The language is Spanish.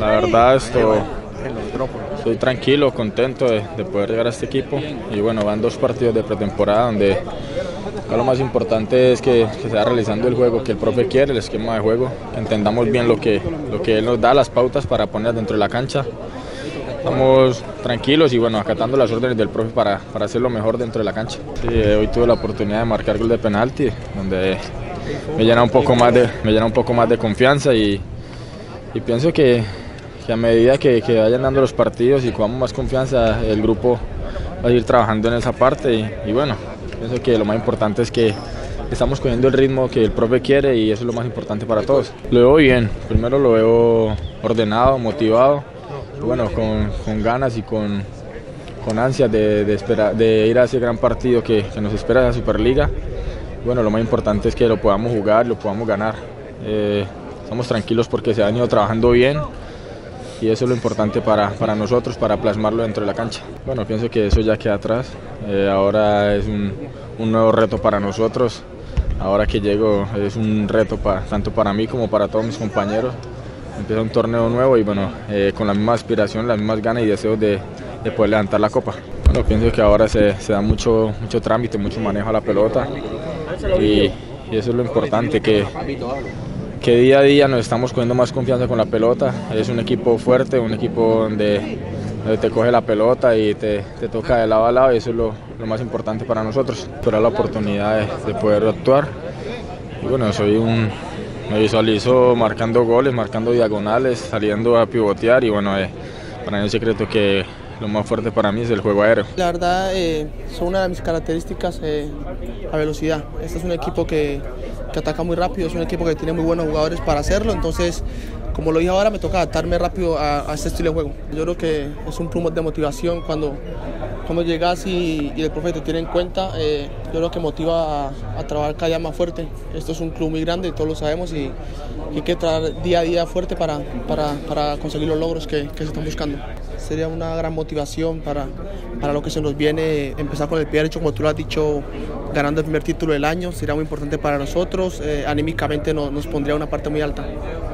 La verdad estoy tranquilo, contento de poder llegar a este equipo y bueno, van 2 partidos de pretemporada donde acá lo más importante es que se vaya realizando el juego que el profe quiere, el esquema de juego, que entendamos bien lo que él nos da, las pautas para poner dentro de la cancha. Estamos tranquilos y bueno, acatando las órdenes del profe para hacer lo mejor dentro de la cancha. Sí, hoy tuve la oportunidad de marcar gol de penalti, donde me llena un poco más de confianza y pienso que a medida que vayan dando los partidos y cojamos más confianza, el grupo va a ir trabajando en esa parte y bueno, pienso que lo más importante es que estamos cogiendo el ritmo que el profe quiere y eso es lo más importante para todos. Lo veo bien, primero lo veo ordenado, motivado, y bueno, con ganas y con ansias de ir a ese gran partido que nos espera la Superliga. Bueno, lo más importante es que lo podamos jugar, lo podamos ganar. Estamos tranquilos porque se ha venido trabajando bien y eso es lo importante para nosotros, para plasmarlo dentro de la cancha. Bueno, pienso que eso ya queda atrás. Ahora es un nuevo reto para nosotros. Ahora que llego es un reto tanto para mí como para todos mis compañeros. Empieza un torneo nuevo y bueno, con la misma aspiración, las mismas ganas y deseos de poder levantar la copa. Bueno, pienso que ahora se da mucho trámite, mucho manejo a la pelota y eso es lo importante, que día a día nos estamos cogiendo más confianza con la pelota. Es un equipo fuerte, un equipo donde te coge la pelota y te toca de lado a lado y eso es lo más importante para nosotros. Esperar la oportunidad de poder actuar y bueno, me visualizo marcando goles, marcando diagonales, saliendo a pivotear y bueno, para mí el secreto que lo más fuerte para mí es el juego aéreo. La verdad, son una de mis características la velocidad. Este es un equipo que ataca muy rápido, es un equipo que tiene muy buenos jugadores para hacerlo, entonces, como lo dije ahora, me toca adaptarme rápido a este estilo de juego. Yo creo que es un plus de motivación cuando llegas y el profe te tiene en cuenta. Yo creo que motiva a trabajar cada día más fuerte. Esto es un club muy grande, todos lo sabemos, y hay que trabajar día a día fuerte para conseguir los logros que se están buscando. Sería una gran motivación para lo que se nos viene, empezar con el pie derecho, como tú lo has dicho, ganando el primer título del año, sería muy importante para nosotros, anímicamente nos pondría una parte muy alta.